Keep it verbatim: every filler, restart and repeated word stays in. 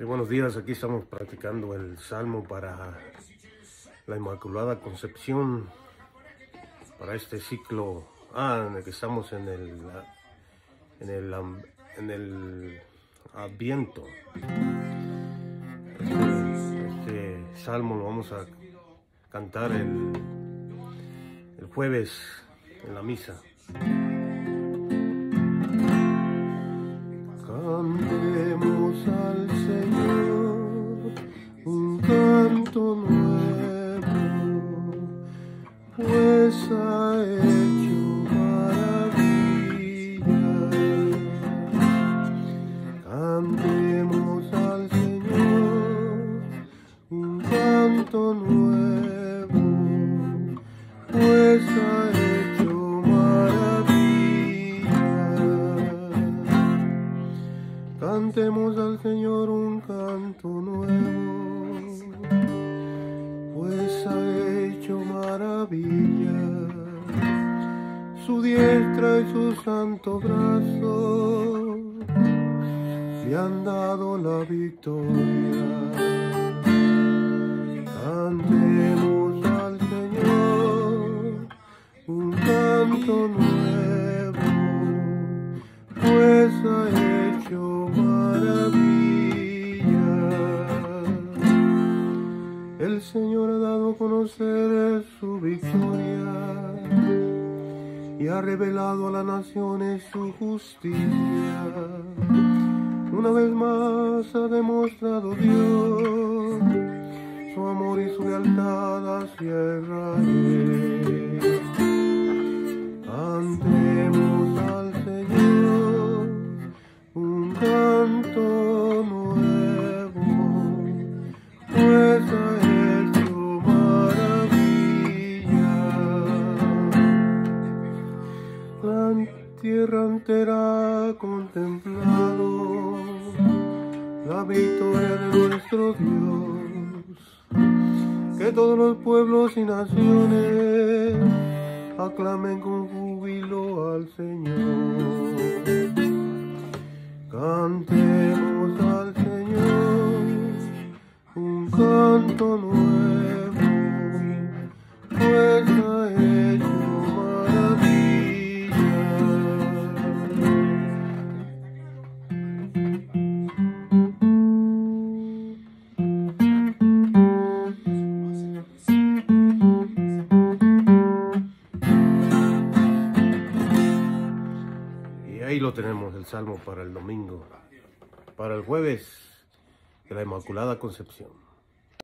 Sí, buenos días, aquí estamos practicando el Salmo para la Inmaculada Concepción, para este ciclo ah, en el que estamos en el, en el, en el Adviento. Este, este Salmo lo vamos a cantar el, el jueves en la misa. Cantemos al Señor un canto nuevo, pues ha hecho maravillas. Cantemos al Señor un canto nuevo, pues ha hecho maravillas. Cantemos al Señor un canto nuevo, pues ha hecho maravillas. Su diestra y su santo brazo le han dado la victoria. Cantemos al Señor un canto nuevo, pues ha hecho maravillas. El Señor ha dado a conocer su victoria y ha revelado a las naciones su justicia. Una vez más ha demostrado Dios su amor y su lealtad hacia Israel. Cantemos al Señor un canto nuevo, pues ha hecho maravillas. La tierra entera ha contemplado la victoria de nuestro Dios. Que todos los pueblos y naciones aclamen con júbilo al Señor. Cantemos al Señor un canto nuevo, pues ha hecho maravillas. Y ahí lo tenemos, el Salmo para el domingo, para el jueves de la Inmaculada Concepción.